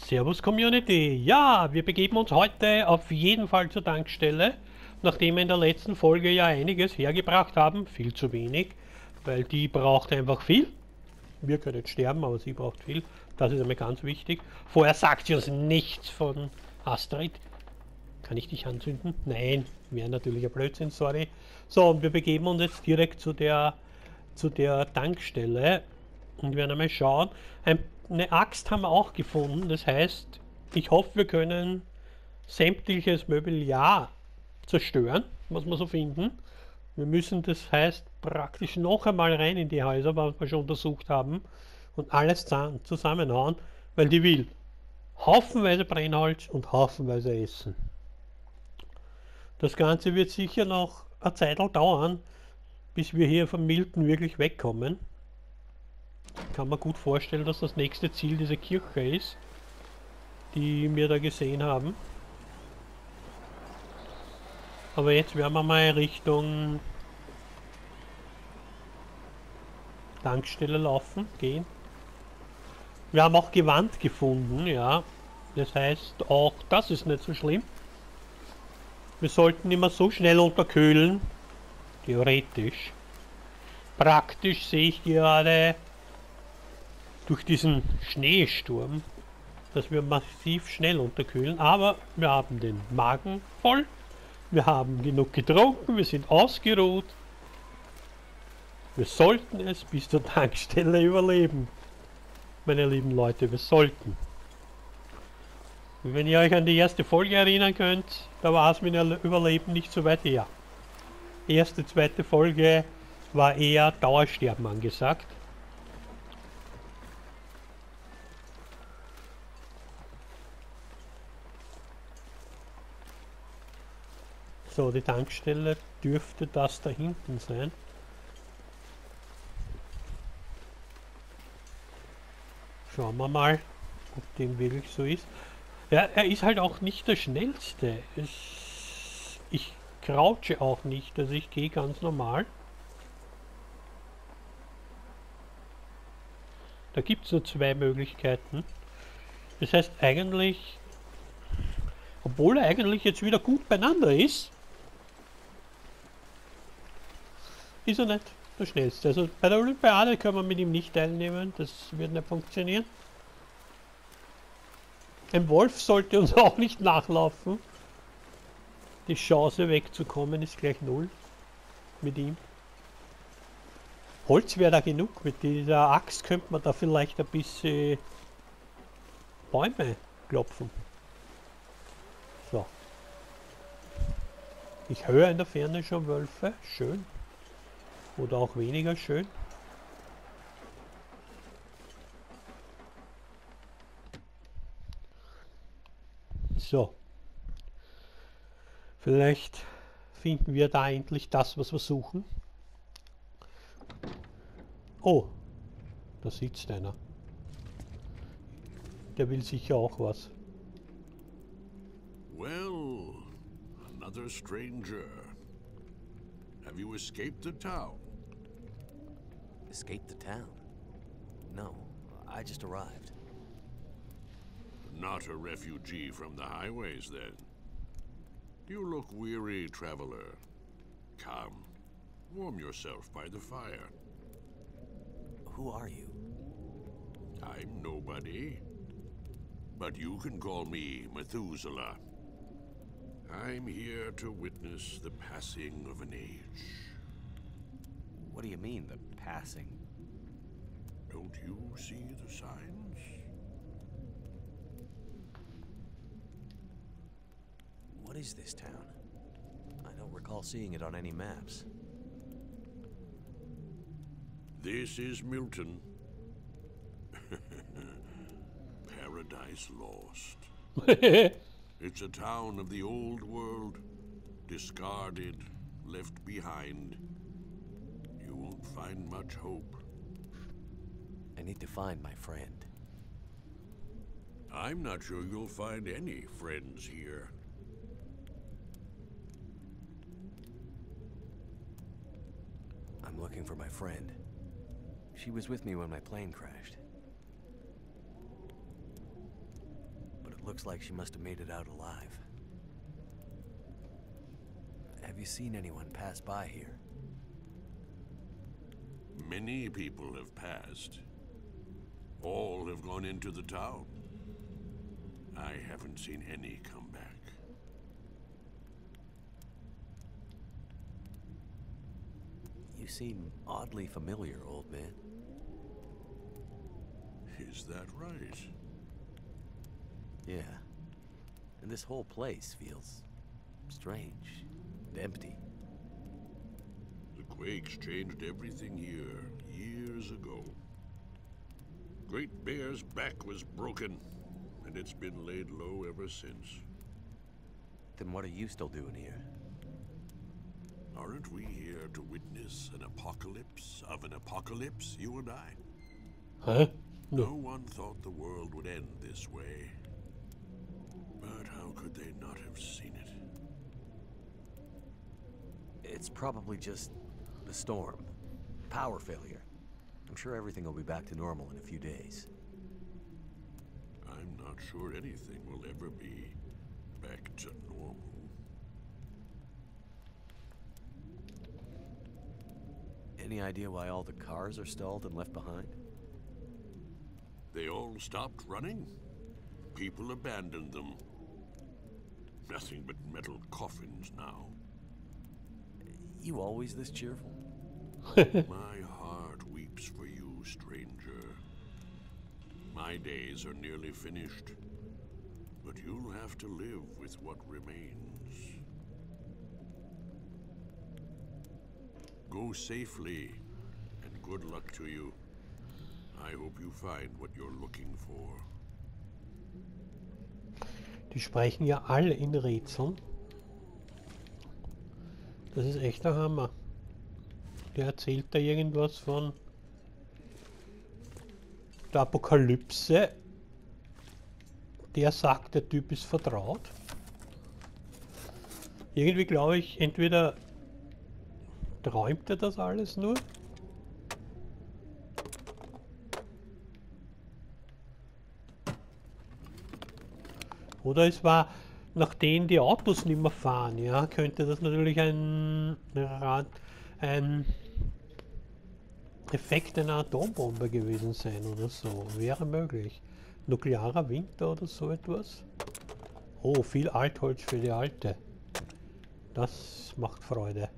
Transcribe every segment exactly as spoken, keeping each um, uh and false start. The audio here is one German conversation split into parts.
Servus Community. Ja, wir begeben uns heute auf jeden Fall zur Tankstelle, nachdem wir in der letzten Folge ja einiges hergebracht haben. Viel zu wenig, weil die braucht einfach viel. Wir können sterben, aber sie braucht viel. Das ist einmal ganz wichtig. Vorher sagt sie uns nichts von Astrid. Kann ich dich anzünden? Nein, wäre natürlich ein Blödsinn, sorry. So, und wir begeben uns jetzt direkt zu der, zu der Tankstelle und werden einmal schauen. Ein, eine Axt haben wir auch gefunden, das heißt, ich hoffe, wir können sämtliches Mobiliar zerstören, was wir so finden. Wir müssen, das heißt, praktisch noch einmal rein in die Häuser, was wir schon untersucht haben, und alles zusammenhauen, weil die will haufenweise Brennholz und haufenweise Essen. Das Ganze wird sicher noch eine Zeit dauern, bis wir hier von Milton wirklich wegkommen. Ich kann mir gut vorstellen, dass das nächste Ziel diese Kirche ist, die wir da gesehen haben. Aber jetzt werden wir mal Richtung Tankstelle laufen, gehen. Wir haben auch Gewand gefunden, ja. Das heißt, auch das ist nicht so schlimm. Wir sollten immer so schnell unterkühlen. Theoretisch. Praktisch sehe ich gerade durch diesen Schneesturm, dass wir massiv schnell unterkühlen. Aber wir haben den Magen voll. Wir haben genug getrunken. Wir sind ausgeruht. Wir sollten es bis zur Tankstelle überleben. Meine lieben Leute, wir sollten. Und wenn ihr euch an die erste Folge erinnern könnt, da war es mit dem Überleben nicht so weit her. Erste, zweite Folge war eher Dauersterben angesagt. So, die Tankstelle dürfte das da hinten sein. Schauen wir mal, ob dem wirklich so ist. Ja, er ist halt auch nicht der schnellste. Es, ich crouche auch nicht, also ich gehe ganz normal. Da gibt es nur zwei Möglichkeiten. Das heißt eigentlich, obwohl er eigentlich jetzt wieder gut beieinander ist, ist er nicht der schnellste. Also bei der Olympiade können wir mit ihm nicht teilnehmen, das wird nicht funktionieren. Ein Wolf sollte uns auch nicht nachlaufen. Die Chance wegzukommen ist gleich null mit ihm. Holz wäre da genug. Mit dieser Axt könnte man da vielleicht ein bisschen Bäume klopfen. So. Ich höre in der Ferne schon Wölfe. Schön. Oder auch weniger schön. So. Vielleicht finden wir da endlich das, was wir suchen. Oh, da sitzt einer. Der will sicher auch was. Well, another stranger. Have you escaped the town? Escaped the town? No, I just arrived. Not a refugee from the highways, then. You look weary, traveler. Come, warm yourself by the fire. Who are you? I'm nobody. But you can call me Methuselah. I'm here to witness the passing of an age. What do you mean, the passing? Don't you see the signs? What is this town? I don't recall seeing it on any maps. This is Milton. Paradise Lost. It's a town of the old world, discarded, left behind. You won't find much hope. I need to find my friend. I'm not sure you'll find any friends here. I'm looking for my friend. She was with me when my plane crashed. It looks like she must have made it out alive. Have you seen anyone pass by here? Many people have passed. All have gone into the town. I haven't seen any come back. You seem oddly familiar, old man. Is that right? Yeah. And this whole place feels strange and empty. The quakes changed everything here years ago. Great Bear's back was broken, and it's been laid low ever since. Then what are you still doing here? Aren't we here to witness an apocalypse of an apocalypse, you and I? Huh? No No. one thought the world would end this way. But how could they not have seen it? It's probably just the storm. Power failure. I'm sure everything will be back to normal in a few days. I'm not sure anything will ever be back to normal. Any idea why all the cars are stalled and left behind? They all stopped running. People abandoned them. Nothing but metal coffins now. You always this cheerful? My heart weeps for you, stranger. My days are nearly finished, but you'll have to live with what remains. Go safely, and good luck to you. I hope you find what you're looking for. Die sprechen ja alle in Rätseln. Das ist echt der Hammer. Der erzählt da irgendwas von der Apokalypse. Der sagt, der Typ ist vertraut. Irgendwie glaube ich, entweder träumt er das alles nur. Oder es war, nachdem die Autos nicht mehr fahren, ja, könnte das natürlich ein, ein Effekt einer Atombombe gewesen sein oder so. Wäre möglich. Nuklearer Winter oder so etwas. Oh, viel Altholz für die Alte. Das macht Freude.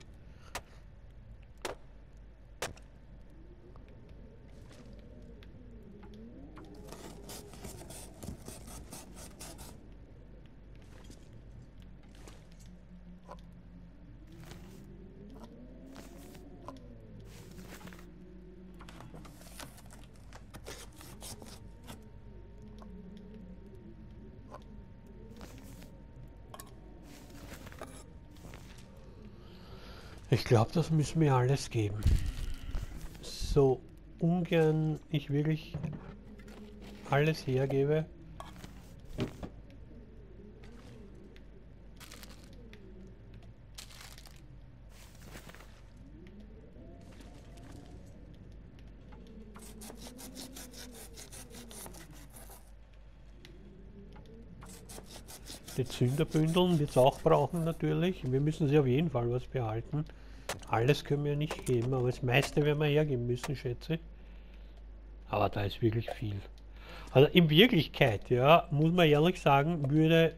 Ich glaube, das müssen wir alles geben. So ungern ich wirklich alles hergebe. Die Zünderbündeln wird es auch brauchen natürlich. Wir müssen sie auf jeden Fall was behalten. Alles können wir nicht geben, aber das meiste werden wir hergeben müssen, schätze ich. Aber da ist wirklich viel. Also in Wirklichkeit, ja, muss man ehrlich sagen, würde,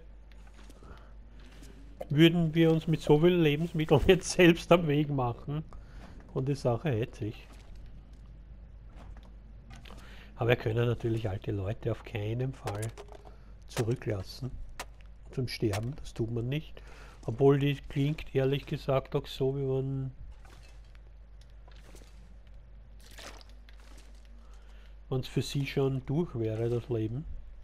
würden wir uns mit so vielen Lebensmitteln jetzt selbst am Weg machen. Und die Sache hätte sich. Aber wir können natürlich alte Leute auf keinen Fall zurücklassen zum Sterben, das tut man nicht. Obwohl die klingt ehrlich gesagt auch so, wie man es für sie schon durch wäre, das Leben.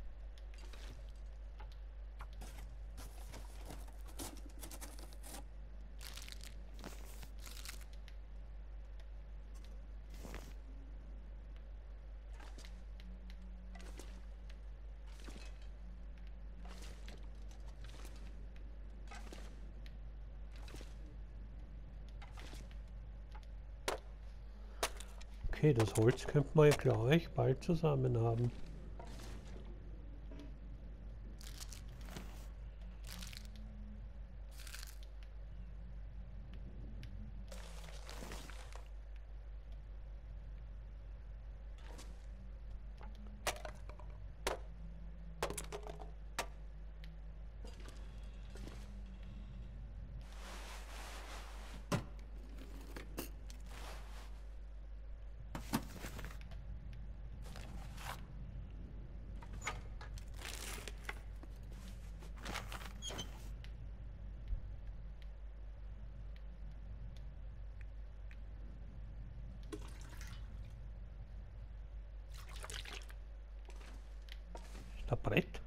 Okay, das Holz könnte man ja, glaube ich, bald zusammen haben. Der Brett.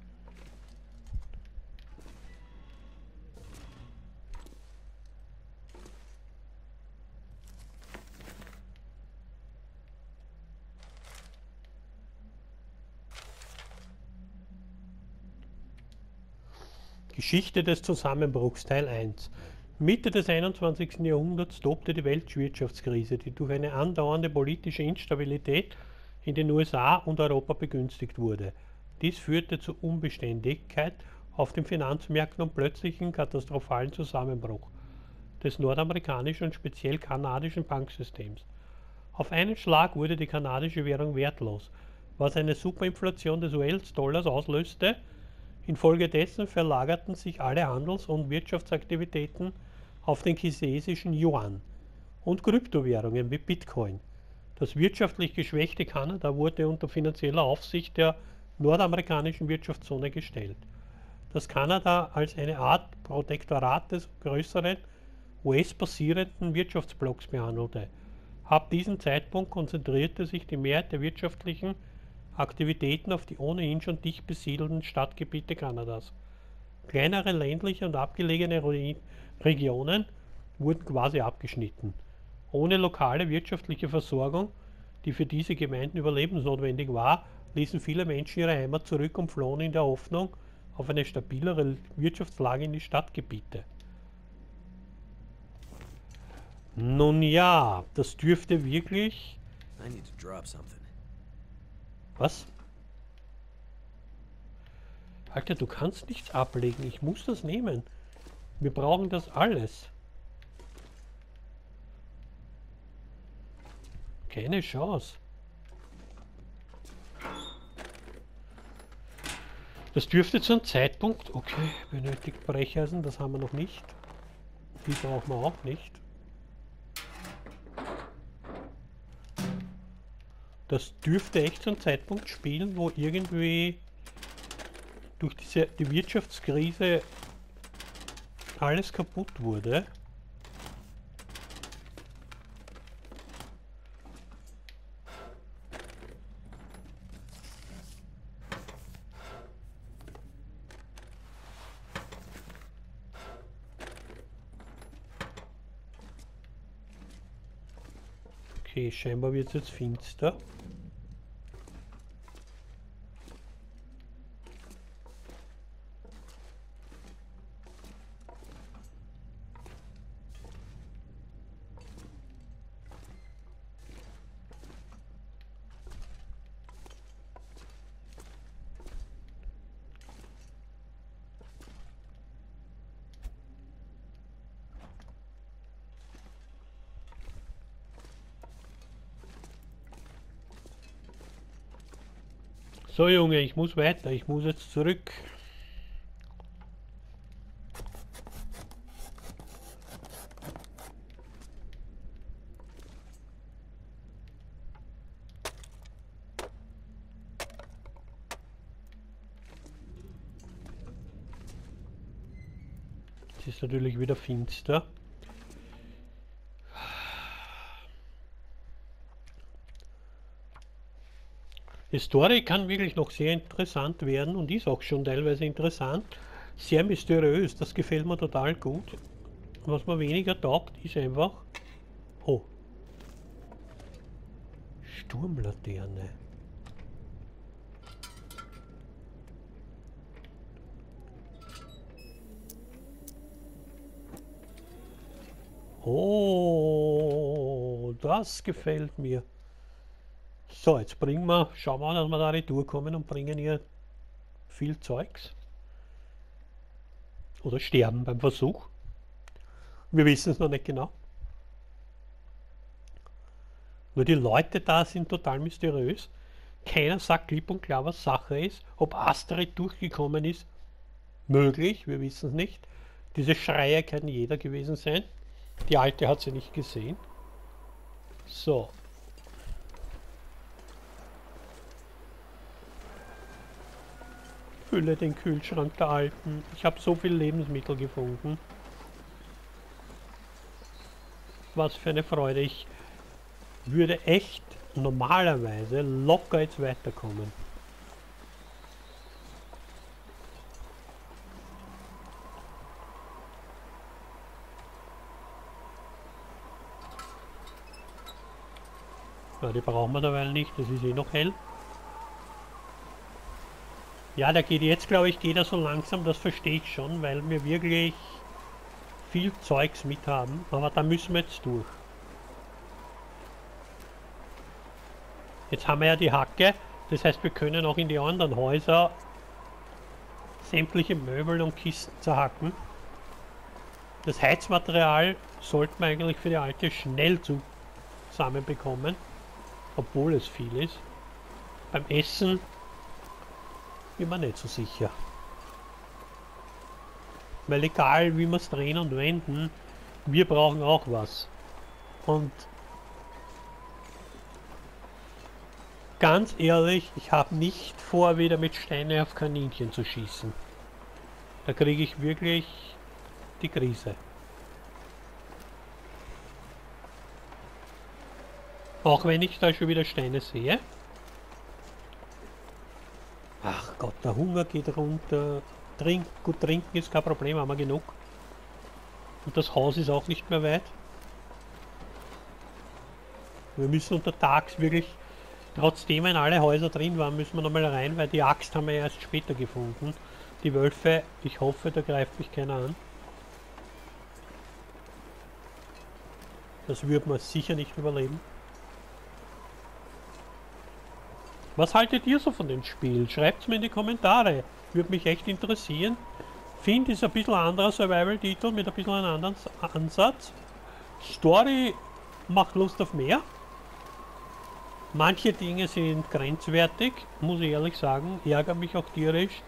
Geschichte des Zusammenbruchs, Teil eins. Mitte des einundzwanzigsten Jahrhunderts tobte die Weltwirtschaftskrise, die durch eine andauernde politische Instabilität in den U S A und Europa begünstigt wurde. Dies führte zur Unbeständigkeit auf den Finanzmärkten und plötzlichen katastrophalen Zusammenbruch des nordamerikanischen und speziell kanadischen Banksystems. Auf einen Schlag wurde die kanadische Währung wertlos, was eine Superinflation des U S-Dollars auslöste. Infolgedessen verlagerten sich alle Handels- und Wirtschaftsaktivitäten auf den chinesischen Yuan und Kryptowährungen wie Bitcoin. Das wirtschaftlich geschwächte Kanada wurde unter finanzieller Aufsicht der nordamerikanischen Wirtschaftszone gestellt, das Kanada als eine Art Protektorat des größeren U S-basierenden Wirtschaftsblocks behandelte. Ab diesem Zeitpunkt konzentrierte sich die Mehrheit der wirtschaftlichen Aktivitäten auf die ohnehin schon dicht besiedelten Stadtgebiete Kanadas. Kleinere ländliche und abgelegene Regionen wurden quasi abgeschnitten. Ohne lokale wirtschaftliche Versorgung, die für diese Gemeinden überlebensnotwendig war, ließen viele Menschen ihre Heimat zurück und flohen in der Hoffnung auf eine stabilere Wirtschaftslage in die Stadtgebiete. Nun ja, das dürfte wirklich... I need to drop something. Was? Alter, du kannst nichts ablegen. Ich muss das nehmen. Wir brauchen das alles. Keine Chance. Das dürfte zu einem Zeitpunkt... Okay, benötigt Brecheisen, das haben wir noch nicht. Die brauchen wir auch nicht. Das dürfte echt so ein Zeitpunkt spielen, wo irgendwie durch diese, die Wirtschaftskrise alles kaputt wurde. Okay, scheinbar wird es jetzt finster. So Junge, ich muss weiter, ich muss jetzt zurück. Es ist natürlich wieder finster. Die Story kann wirklich noch sehr interessant werden und ist auch schon teilweise interessant. Sehr mysteriös, das gefällt mir total gut. Was mir weniger taugt, ist einfach... Oh. Sturmlaterne. Oh, das gefällt mir. So, jetzt bringen wir, schauen wir, dass wir da retour kommen und bringen hier viel Zeugs. Oder sterben beim Versuch. Wir wissen es noch nicht genau. Nur die Leute da sind total mysteriös. Keiner sagt klipp und klar, was Sache ist. Ob Astrid durchgekommen ist, möglich, wir wissen es nicht. Diese Schreier kann jeder gewesen sein. Die Alte hat sie nicht gesehen. So. Fülle den Kühlschrank der Alten. Ich habe so viel Lebensmittel gefunden. Was für eine Freude. Ich würde echt normalerweise locker jetzt weiterkommen. Na, die brauchen wir derweil nicht, das ist eh noch hell. Ja, der geht jetzt, glaube ich, geht er so langsam, das verstehe ich schon, weil wir wirklich viel Zeugs mit haben, aber da müssen wir jetzt durch. Jetzt haben wir ja die Hacke, das heißt, wir können auch in die anderen Häuser sämtliche Möbel und Kisten zerhacken. Das Heizmaterial sollten wir eigentlich für die alte schnell zusammenbekommen, obwohl es viel ist. Beim Essen bin mir nicht so sicher. Weil egal wie wir es drehen und wenden, wir brauchen auch was. Und ganz ehrlich, ich habe nicht vor, wieder mit Steine auf Kaninchen zu schießen. Da kriege ich wirklich die Krise. Auch wenn ich da schon wieder Steine sehe. Ach Gott, der Hunger geht runter. Trink, gut, trinken ist kein Problem, haben wir genug. Und das Haus ist auch nicht mehr weit. Wir müssen untertags wirklich, trotzdem in alle Häuser drin waren, müssen wir nochmal rein, weil die Axt haben wir erst später gefunden. Die Wölfe, ich hoffe, da greift mich keiner an. Das wird man sicher nicht überleben. Was haltet ihr so von dem Spiel? Schreibt es mir in die Kommentare. Würde mich echt interessieren. Finde ist ein bisschen anderer Survival-Titel mit ein bisschen einem anderen Ansatz. Story macht Lust auf mehr. Manche Dinge sind grenzwertig, muss ich ehrlich sagen. Ärgern mich auch tierisch.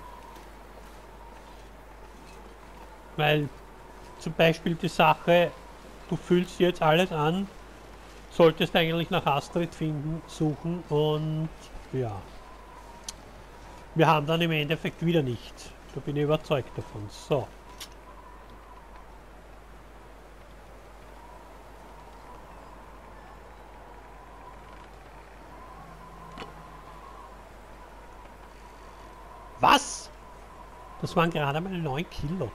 Weil zum Beispiel die Sache, du füllst jetzt alles an, solltest eigentlich nach Astrid finden, suchen und ja. Wir haben dann im Endeffekt wieder nichts. Da bin ich überzeugt davon. So. Was? Das waren gerade mal neun Kilo.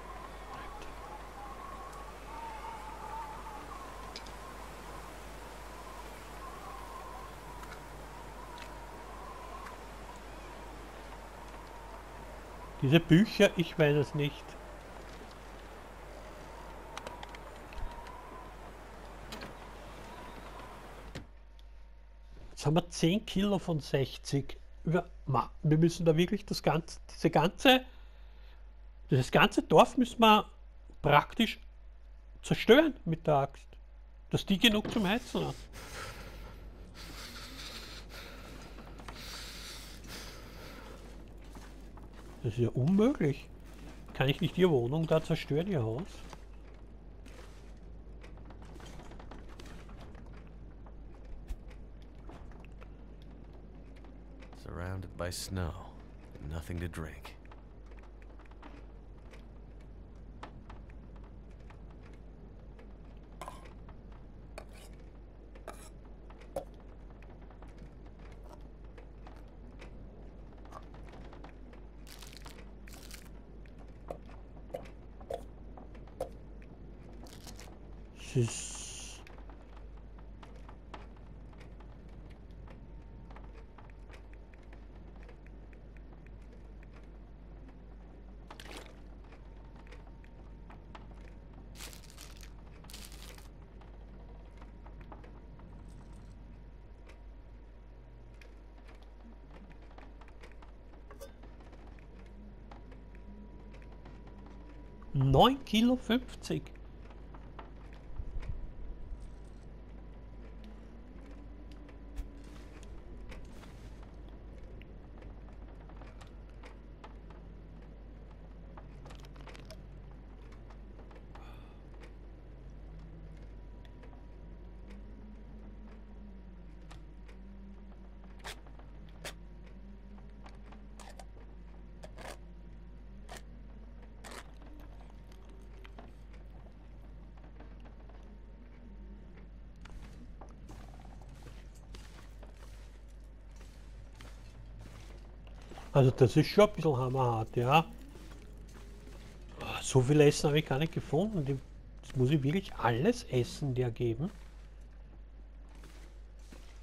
Diese Bücher, ich weiß es nicht. Jetzt haben wir zehn Kilo von sechzig. Wir, wir müssen da wirklich das ganze, diese ganze, das ganze Dorf müssen wir praktisch zerstören mit der Axt. Dass die genug zum Heizen hat. Das ist ja unmöglich. Kann ich nicht die Wohnung da zerstören, ihr Haus? Surrounded by snow, nothing to drink. Ist neun Kilo fünfzig. Also das ist schon ein bisschen hammerhart, ja. So viel Essen habe ich gar nicht gefunden. Das muss ich wirklich alles Essen der geben.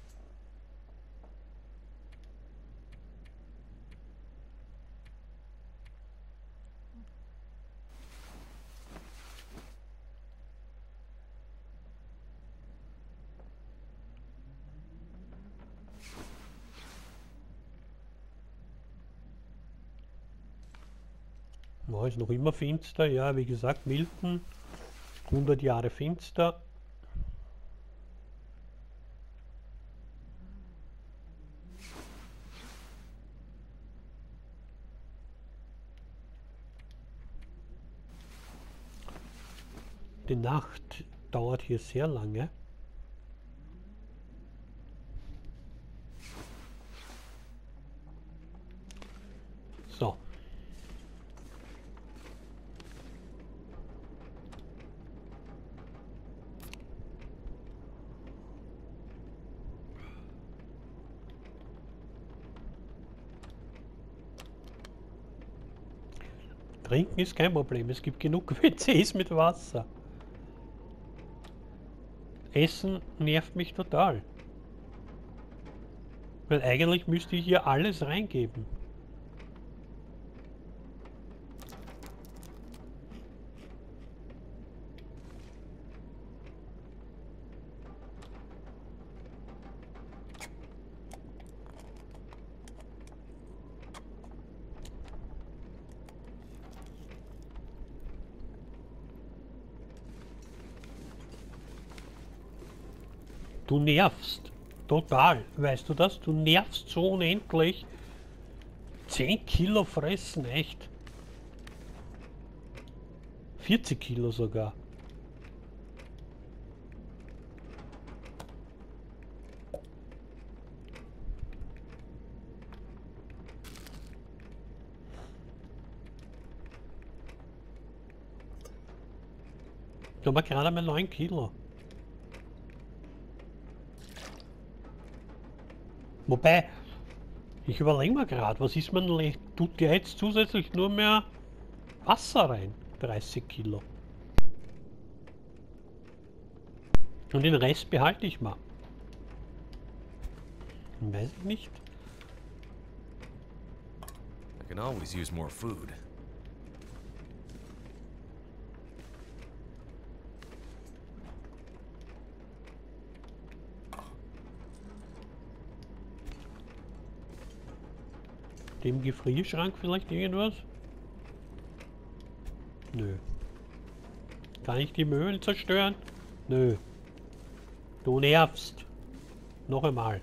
Ja, ist noch immer finster, ja, wie gesagt, Milton, hundert Jahre finster. Die Nacht dauert hier sehr lange. So. Trinken ist kein Problem, es gibt genug W Cs mit Wasser. Essen nervt mich total. Weil eigentlich müsste ich hier alles reingeben. Du nervst. Total. Weißt du das? Du nervst so unendlich. zehn Kilo fressen, echt. vierzig Kilo sogar. Da haben wir gerade mal neun Kilo. Wobei, ich überlege mir gerade, was ist man, tut der jetzt zusätzlich nur mehr Wasser rein? dreißig Kilo. Und den Rest behalte ich mal. Weiß ich nicht. I can always use more food. Dem Gefrierschrank vielleicht irgendwas? Nö. Kann ich die Möbel zerstören? Nö. Du nervst. Noch einmal.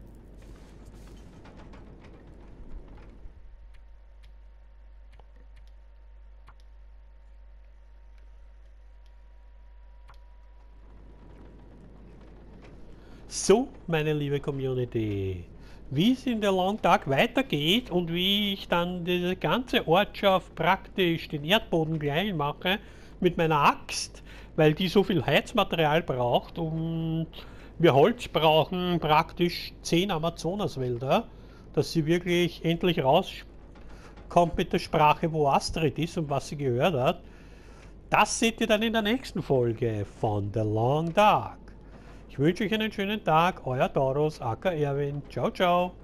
So, meine liebe Community. Wie es in der Long Dark weitergeht und wie ich dann diese ganze Ortschaft praktisch den Erdboden klein mache mit meiner Axt, weil die so viel Heizmaterial braucht und wir Holz brauchen praktisch zehn Amazonaswälder, dass sie wirklich endlich rauskommt mit der Sprache, wo Astrid ist und was sie gehört hat. Das seht ihr dann in der nächsten Folge von The Long Dark. Ich wünsche euch einen schönen Tag, euer Taurus, aka Erwin. Ciao, ciao.